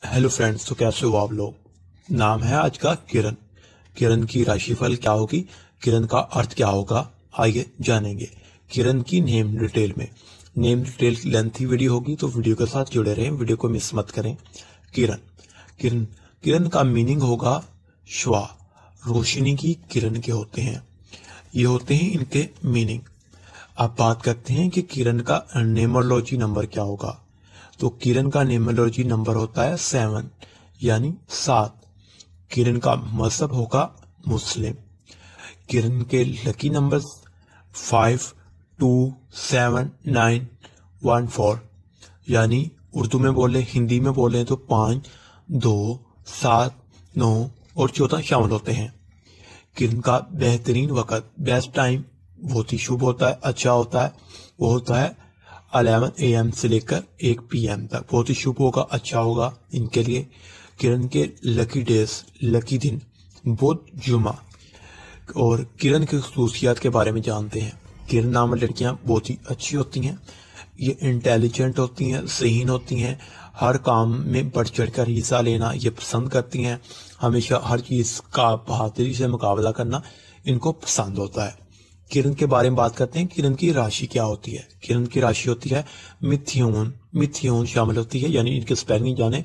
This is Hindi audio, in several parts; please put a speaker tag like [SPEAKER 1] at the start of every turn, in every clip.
[SPEAKER 1] हेलो फ्रेंड्स, तो कैसे हो आप लोग। नाम है आज का किरण। किरण की राशिफल क्या होगी, किरण का अर्थ क्या होगा, आइए जानेंगे। किरण की नेम डिटेल में। नेम डिटेल लेंथी वीडियो होगी, तो वीडियो के साथ जुड़े रहें, वीडियो को मिस मत करें। किरण किरण किरण का मीनिंग होगा श्वा, रोशनी की किरण के होते हैं। ये होते हैं इनके मीनिंग। अब बात करते हैं कि किरण का न्यूमरोलॉजी नंबर क्या होगा। तो किरण का न्यूमरोलॉजी नंबर होता है 7, यानी 7। किरण का मजहब होगा मुस्लिम। किरण के लकी नंबर 5, 2, 7, 9, 1, 4, यानी उर्दू में बोले, हिंदी में बोले तो 5, 2, 7, 9 और 14 शामिल होते हैं। किरण का बेहतरीन वक्त, बेस्ट टाइम, बहुत ही शुभ होता है, अच्छा होता है, वो होता है 11 AM से लेकर 1 PM तक। बहुत ही शुभ होगा, अच्छा होगा इनके लिए। किरण के लकी डेज, लकी दिन, बुध, जुमा। और किरण की खसूसियात के बारे में जानते हैं। किरण नाम लड़कियां बहुत ही अच्छी होती हैं। ये इंटेलिजेंट होती हैं, ज़हीन होती हैं, हर काम में बढ़ चढ़कर हिस्सा लेना ये पसंद करती हैं। हमेशा हर चीज का बहादुरी से मुकाबला करना इनको पसंद होता है। किरण के बारे में बात करते हैं। किरण की राशि क्या होती है। किरण की राशि होती है मिथुन। मिथुन शामिल होती है, यानी इनके स्पेलिंग जाने,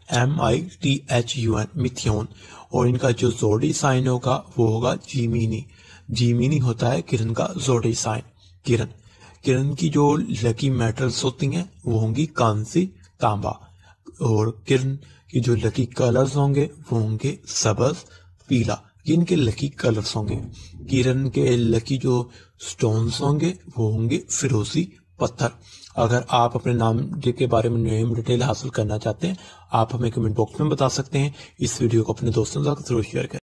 [SPEAKER 1] MITHUN, मिथुन। और इनका जो जोड़ी साइन होगा वो होगा जीमिनी। जीमिनी होता है किरण का जोड़ी साइन। किरण की जो लकी मेटल्स होती हैं वो होंगी कांसी, तांबा। और किरण की जो लकी कलर्स होंगे वो होंगे सबज, पीला। ये इनके लकी कलर्स होंगे। किरण के लकी जो स्टोन्स होंगे वो होंगे फिरोजी पत्थर। अगर आप अपने नाम के बारे में नेम डिटेल हासिल करना चाहते हैं, आप हमें कमेंट बॉक्स में बता सकते हैं। इस वीडियो को अपने दोस्तों के साथ जरूर शेयर करें।